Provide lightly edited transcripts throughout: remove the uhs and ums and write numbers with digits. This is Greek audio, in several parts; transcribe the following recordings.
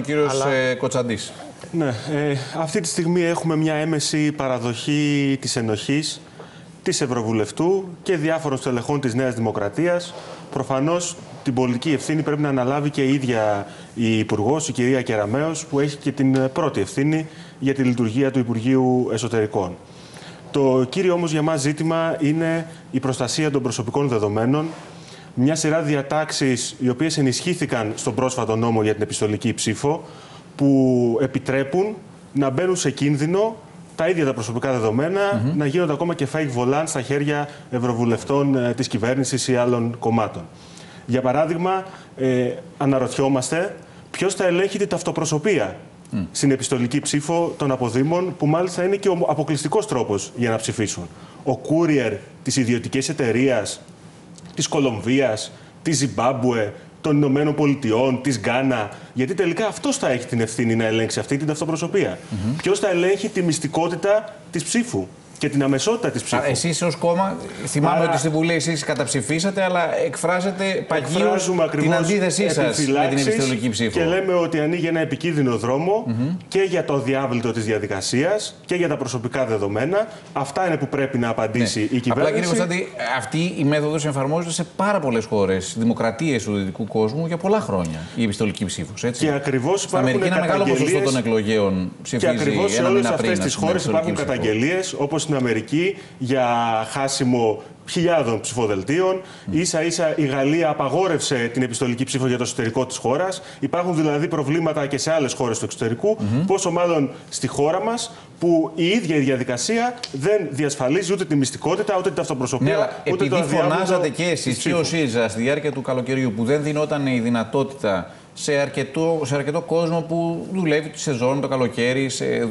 κύριος Κοτσαντής. Ναι, αυτή τη στιγμή έχουμε μια έμεση παραδοχή της ενοχής της Ευρωβουλευτού και διάφορων στελεχών της Νέας Δημοκρατίας. Προφανώς την πολιτική ευθύνη πρέπει να αναλάβει και η ίδια η Υπουργός, η κυρία Κεραμέως, που έχει και την πρώτη ευθύνη για τη λειτουργία του Υπουργείου Εσωτερικών. Το κύριο όμως για μας ζήτημα είναι η προστασία των προσωπικών δεδομένων. Μια σειρά διατάξεις οι οποίες ενισχύθηκαν στον πρόσφατο νόμο για την επιστολική ψήφο, που επιτρέπουν να μπαίνουν σε κίνδυνο τα ίδια τα προσωπικά δεδομένα, να γίνονται ακόμα και fake volant στα χέρια ευρωβουλευτών της κυβέρνησης ή άλλων κομμάτων. Για παράδειγμα, αναρωτιόμαστε ποιος θα ελέγχει την ταυτοπροσωπία στην επιστολική ψήφο των αποδήμων, που μάλιστα είναι και ο αποκλειστικός τρόπος για να ψηφίσουν. Ο courier της ιδιωτικής εταιρείας, της Κολομβίας, της Ζιμπάμπουε, των Ηνωμένων Πολιτειών, της Γκάνα, γιατί τελικά αυτός θα έχει την ευθύνη να ελέγξει αυτή την ταυτοπροσωπία. Ποιος θα ελέγχει τη μυστικότητα της ψήφου και την αμεσότητα της ψήφου. Εσείς ως κόμμα, θυμάμαι ότι στην Βουλή εσείς καταψηφίσατε, αλλά εκφράζετε παγίως την αντίθεσή σας με την επιστολική ψήφο. Και λέμε ότι ανοίγει ένα επικίνδυνο δρόμο και για το διάβλητο της διαδικασίας και για τα προσωπικά δεδομένα. Αυτά είναι που πρέπει να απαντήσει η κυβέρνηση. Απλά, κύριε Κωνσταντή, αυτή η μέθοδος εμφαρμόζεται σε πάρα πολλές χώρες, δημοκρατίες του δυτικού κόσμου, για πολλά χρόνια. Η επιστολική ψήφος. Και ακριβώς στην Αμερική ένα μεγάλο ποσοστό των εκλογέων ψηφίζει. Και ακριβώς σε όλες αυτές τις χώρες υπάρχουν καταγγελίες, όπως στην Αμερική, για χάσιμο χιλιάδων ψηφοδελτίων. Ίσα-ίσα η Γαλλία απαγόρευσε την επιστολική ψήφο για το εσωτερικό της χώρας. Υπάρχουν δηλαδή προβλήματα και σε άλλες χώρες του εξωτερικού, πόσο μάλλον στη χώρα μας, που η ίδια η διαδικασία δεν διασφαλίζει ούτε τη μυστικότητα, ούτε την ταυτοπροσωπία, ούτε το επειδή φωνάζατε και εσείς και ο ΣΥΡΙΖΑ στη διάρκεια του καλοκαιριού, που δεν δινόταν η δυνατότητα σε αρκετό κόσμο που δουλεύει τη σεζόν το καλοκαίρι,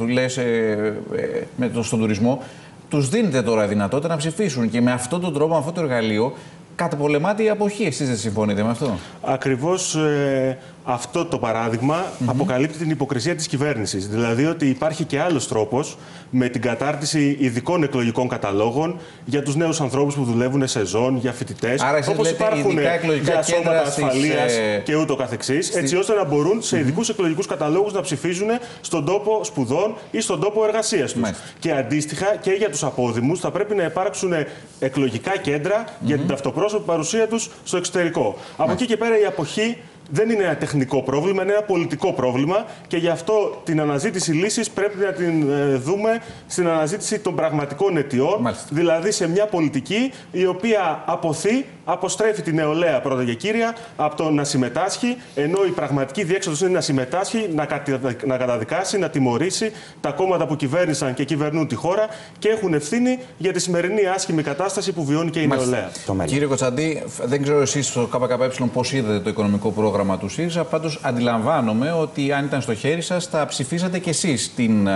στον τουρισμό, τους δίνετε τώρα δυνατότητα να ψηφίσουν και με αυτόν τον τρόπο, με αυτό το εργαλείο, καταπολεμάται η αποχή. Εσείς δεν συμφωνείτε με αυτό? Ακριβώς αυτό το παράδειγμα αποκαλύπτει την υποκρισία της κυβέρνησης. Δηλαδή ότι υπάρχει και άλλος τρόπος, με την κατάρτιση ειδικών εκλογικών καταλόγων για τους νέους ανθρώπους που δουλεύουν σεζόν, για φοιτητές, όπως υπάρχουν για σώματα ασφαλείας και ούτω καθεξής, έτσι ώστε να μπορούν σε ειδικούς εκλογικούς καταλόγους να ψηφίζουν στον τόπο σπουδών ή στον τόπο εργασίας τους. Και αντίστοιχα και για τους απόδημους θα πρέπει να υπάρξουν εκλογικά κέντρα για την ταυτοπρόσωπη παρουσία τους στο εξωτερικό. Από εκεί και πέρα η αποχή δεν είναι ένα τεχνικό πρόβλημα, είναι ένα πολιτικό πρόβλημα και γι' αυτό την αναζήτηση λύσης πρέπει να την δούμε στην αναζήτηση των πραγματικών αιτιών, δηλαδή σε μια πολιτική η οποία αποστρέφει την νεολαία πρώτα και κύρια από το να συμμετάσχει, ενώ η πραγματική διέξοδος είναι να συμμετάσχει, να καταδικάσει, να τιμωρήσει τα κόμματα που κυβέρνησαν και κυβερνούν τη χώρα και έχουν ευθύνη για τη σημερινή άσχημη κατάσταση που βιώνει και η νεολαία. Κύριε Κοτσαντή, δεν ξέρω εσείς στο ΚΚΕ πώς είδατε το οικονομικό πρόγραμμα του ΣΥΡΙΖΑ, πάντως αντιλαμβάνομαι ότι αν ήταν στο χέρι σας θα ψηφίσατε κι εσείς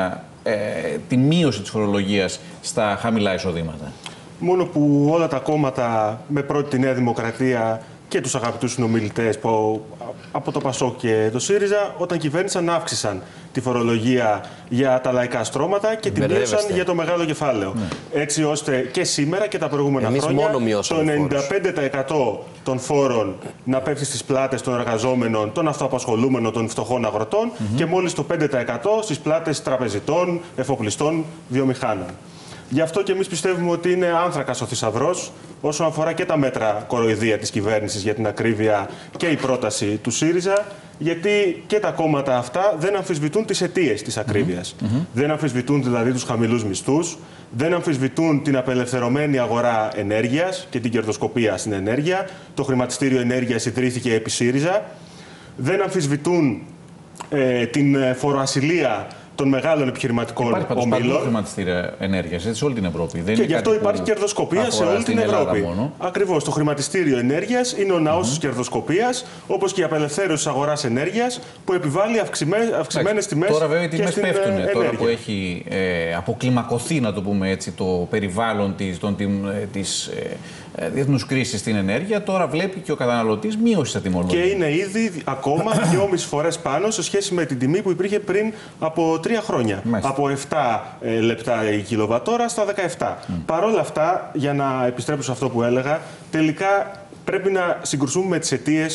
την μείωση της φορολογίας στα χαμηλά εισοδήματα. Μόνο που όλα τα κόμματα, με πρώτη τη Νέα Δημοκρατία και τους αγαπητούς συνομιλητές από το ΠΑΣΟΚ και το ΣΥΡΙΖΑ, όταν κυβέρνησαν, αύξησαν τη φορολογία για τα λαϊκά στρώματα και την μείωσαν για το μεγάλο κεφάλαιο. Έτσι ώστε και σήμερα και τα προηγούμενα χρόνια το 95% των φόρων να πέφτει στις πλάτες των εργαζόμενων, των αυτοαπασχολούμενων, των φτωχών αγροτών και μόλις το 5% στις πλάτες τραπεζιτών, εφοπλιστών, βιομηχάνων. Γι' αυτό και εμείς πιστεύουμε ότι είναι άνθρακας ο θησαυρός όσον αφορά και τα μέτρα κοροϊδία της κυβέρνησης για την ακρίβεια και η πρόταση του ΣΥΡΙΖΑ, γιατί και τα κόμματα αυτά δεν αμφισβητούν τις αιτίες της ακρίβειας. Δεν αμφισβητούν δηλαδή τους χαμηλούς μισθούς, δεν αμφισβητούν την απελευθερωμένη αγορά ενέργειας και την κερδοσκοπία στην ενέργεια. Το χρηματιστήριο ενέργειας ιδρύθηκε επί ΣΥΡΙΖΑ. Δεν αμφισβητούν την φοροασυλία των μεγάλων επιχειρηματικών ομίλων. Υπάρχει πάντως χρηματιστήρια ενέργειας σε όλη την Ευρώπη. Και γι' αυτό υπάρχει κερδοσκοπία σε όλη την Ευρώπη. Ακριβώς. Το χρηματιστήριο ενέργειας είναι ο ναός της κερδοσκοπίας, όπως και η απελευθέρωση της αγοράς ενέργειας που επιβάλλει αυξημένες τιμές. Τώρα βέβαια οι τιμές πέφτουν. Τώρα που έχει αποκλιμακωθεί, να το πούμε έτσι, το περιβάλλον της διεθνούς κρίσης στην ενέργεια, τώρα βλέπει και ο καταναλωτής μείωση στα τιμολόγια. Και είναι ήδη ακόμα 2,5 φορές πάνω σε σχέση με την τιμή που υπήρχε πριν από 3 χρόνια. Από 7 λεπτά η κιλοβατόρα στα 17. Παρ' όλα αυτά, για να επιστρέψω σε αυτό που έλεγα, τελικά πρέπει να συγκρουσούμε με τις αιτίες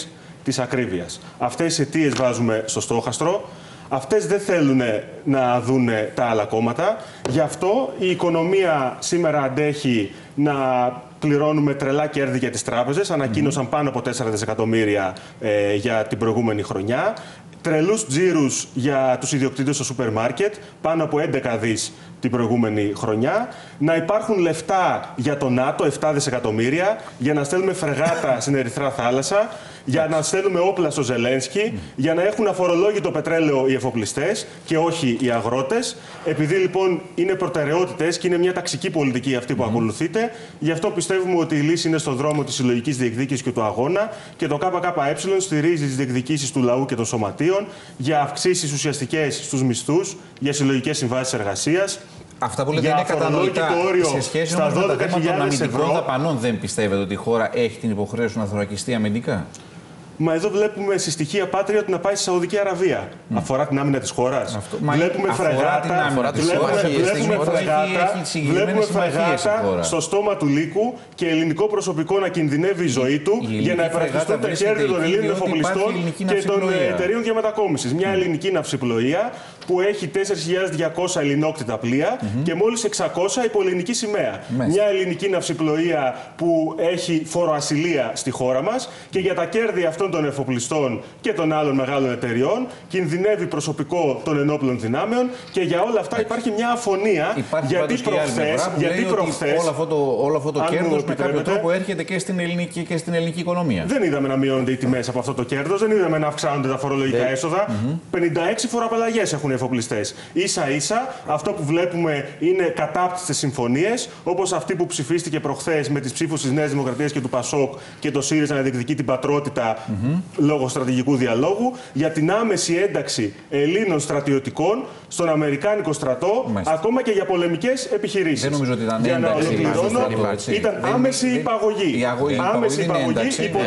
της ακρίβειας. Αυτές τις αιτίες βάζουμε στο στόχαστρο. Αυτές δεν θέλουν να δουν τα άλλα κόμματα. Γι' αυτό η οικονομία σήμερα αντέχει να πληρώνουμε τρελά κέρδη για τις τράπεζες. Ανακοίνωσαν πάνω από 4 δισεκατομμύρια για την προηγούμενη χρονιά. Τρελούς τζίρους για τους ιδιοκτήτες στο σούπερ μάρκετ, πάνω από 11 δις την προηγούμενη χρονιά. Να υπάρχουν λεφτά για το ΝΑΤΟ, 7 δισεκατομμύρια, για να στέλνουμε φρεγάτα στην Ερυθρά θάλασσα, για να στέλνουμε όπλα στο Ζελένσκι, για να έχουν αφορολόγητο πετρέλαιο οι εφοπλιστές και όχι οι αγρότες. Επειδή λοιπόν είναι προτεραιότητες και είναι μια ταξική πολιτική αυτή που ακολουθείτε, γι' αυτό πιστεύουμε ότι η λύση είναι στον δρόμο της συλλογικής διεκδίκησης και του αγώνα και το ΚΚΕ στηρίζει τις διεκδικήσεις του λαού και των σωματείων για αυξήσεις ουσιαστικές στους μισθούς, για συλλογικές συμβάσεις εργασίας. Αυτά που λέτε είναι κατανοητά. Σε σχέση με το θέμα των αμυντικών δαπανών, δεν πιστεύετε ότι η χώρα έχει την υποχρέωση να θωρακιστεί αμυντικά? Μα εδώ βλέπουμε στη στοιχεία Πάτρια ότι να πάει στη Σαουδική Αραβία. Αφορά την άμυνα της χώρας. Βλέπουμε φρεγάτα στο στόμα του λύκου και ελληνικό προσωπικό να κινδυνεύει η ζωή του για να υπερασπιστούν τα κέρδη των Ελλήνων εφοπλιστών και των εταιρείων διαμετακόμισης. Μια ελληνική ναυσιπλοεία που έχει 4.200 ελληνόκτητα πλοία και μόλις 600 υπό ελληνική σημαία. Μια ελληνική ναυσιπλοεία που έχει φοροασυλία στη χώρα μας και για τα κέρδη αυτών των εφοπλιστών και των άλλων μεγάλων εταιριών κινδυνεύει προσωπικό των ενόπλων δυνάμεων και για όλα αυτά υπάρχει μια αφωνία. Γιατί προχθές όλο αυτό το κέρδος με κάποιο τρόπο έρχεται και στην ελληνική οικονομία. Δεν είδαμε να μειώνονται οι τιμές από αυτό το κέρδος, δεν είδαμε να αυξάνονται τα φορολογικά έσοδα. 56 φοροαπαλλαγές έχουν οι εφοπλιστές. Ίσα-ίσα αυτό που βλέπουμε είναι κατάπτυστες συμφωνίες, όπως αυτή που ψηφίστηκε προχθές με τις ψήφους της Νέας Δημοκρατίας και του ΠΑΣΟΚ και το ΣΥΡΙΖΑ να διεκδικεί την πατρότητα λόγω στρατηγικού διαλόγου, για την άμεση ένταξη Ελλήνων στρατιωτικών στον Αμερικάνικο στρατό, ακόμα και για πολεμικές επιχειρήσεις. Δεν νομίζω ότι ήταν για να ένταξη. ολοκληρώνω, ήταν άμεση υπαγωγή. Άμεση υπαγωγή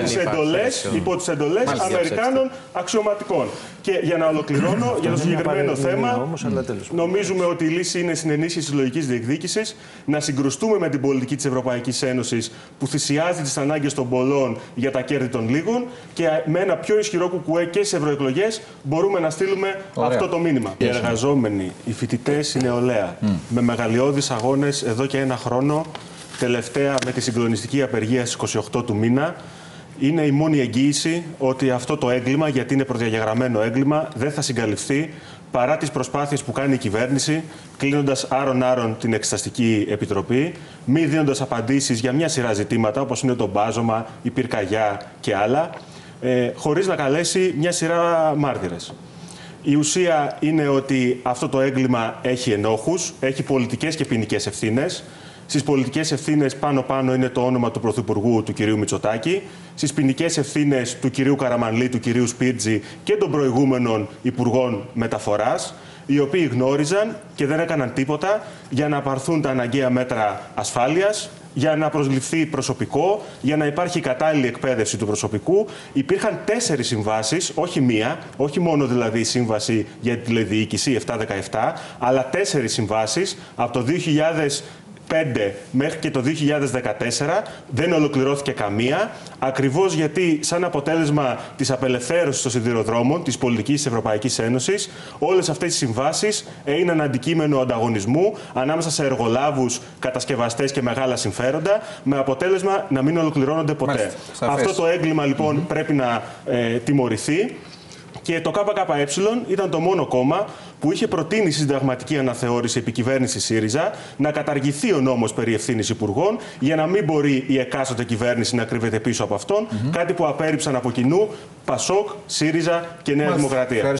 υπό τις εντολές Αμερικάνων αξιωματικών. Και για να ολοκληρώνω, για το συγκεκριμένο θέμα, νομίζουμε ότι η λύση είναι στην ενίσχυση της συλλογικής διεκδίκησης, να συγκρουστούμε με την πολιτική της Ευρωπαϊκής Ένωσης που θυσιάζει τις ανάγκες των πολλών για τα κέρδη των λίγων και με ένα πιο ισχυρό κουκουέ και στις ευρωεκλογές μπορούμε να στείλουμε αυτό το μήνυμα. Οι εργαζόμενοι, οι φοιτητές, η νεολαία, με μεγαλειώδεις αγώνες εδώ και ένα χρόνο, τελευταία με τη συγκλονιστική απεργία στις 28 του μήνα, είναι η μόνη εγγύηση ότι αυτό το έγκλημα, γιατί είναι προδιαγεγραμμένο έγκλημα, δεν θα συγκαλυφθεί παρά τις προσπάθειες που κάνει η κυβέρνηση, κλείνοντας άρον-άρον την Εξεταστική Επιτροπή, μη δίνοντας απαντήσεις για μια σειρά ζητήματα, όπως είναι το μπάζωμα, η πυρκαγιά και άλλα, χωρίς να καλέσει μια σειρά μάρτυρες. Η ουσία είναι ότι αυτό το έγκλημα έχει ενόχους, έχει πολιτικές και ποινικές ευθύνες. Στις πολιτικές ευθύνες πάνω-πάνω είναι το όνομα του Πρωθυπουργού, του κυρίου Μητσοτάκη. Στις ποινικές ευθύνες του κυρίου Καραμανλή, του κυρίου Σπίρτζη και των προηγούμενων Υπουργών Μεταφοράς, οι οποίοι γνώριζαν και δεν έκαναν τίποτα για να πάρθουν τα αναγκαία μέτρα ασφάλειας, για να προσληφθεί προσωπικό, για να υπάρχει κατάλληλη εκπαίδευση του προσωπικού. Υπήρχαν 4 συμβάσεις, όχι μία, όχι μόνο δηλαδή η σύμβαση για τη τηλεδιοίκηση 7-17, αλλά 4 συμβάσεις από το 2005 μέχρι και το 2014, δεν ολοκληρώθηκε καμία, ακριβώς γιατί σαν αποτέλεσμα της απελευθέρωσης των σιδηροδρόμων, της πολιτικής της Ευρωπαϊκής Ένωσης, όλες αυτές οι συμβάσεις έγιναν αντικείμενο ανταγωνισμού ανάμεσα σε εργολάβους, κατασκευαστές και μεγάλα συμφέροντα, με αποτέλεσμα να μην ολοκληρώνονται ποτέ. Αυτό το έγκλημα λοιπόν πρέπει να τιμωρηθεί. Και το ΚΚΕ ήταν το μόνο κόμμα που είχε προτείνει συνταγματική αναθεώρηση επικυβέρνηση ΣΥΡΙΖΑ να καταργηθεί ο νόμος περί ευθύνης υπουργών για να μην μπορεί η εκάστοτε κυβέρνηση να κρύβεται πίσω από αυτόν. Κάτι που απέρριψαν από κοινού ΠΑΣΟΚ, ΣΥΡΙΖΑ και Νέα Δημοκρατία.